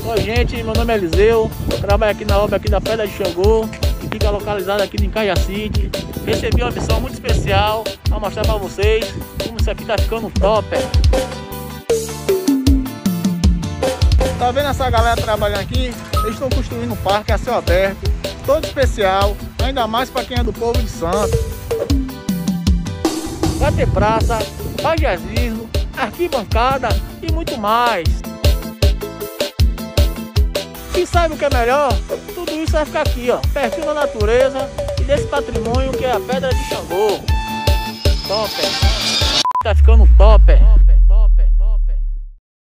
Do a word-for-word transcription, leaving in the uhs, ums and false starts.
Oi gente, meu nome é Eliseu, trabalho aqui na obra aqui da Pedra de Xangô, que fica localizada aqui em Cajacite. Recebi uma missão muito especial para mostrar para vocês como isso aqui tá ficando top. Tá vendo essa galera trabalhando aqui? Eles estão construindo um parque a céu aberto, todo especial, ainda mais para quem é do povo de Santos. Vai ter praça, paisagismo, arquibancada e muito mais. E sabe o que é melhor? Tudo isso vai ficar aqui, ó, pertinho da natureza e desse patrimônio que é a Pedra de Xangô. Top! Tá ficando top!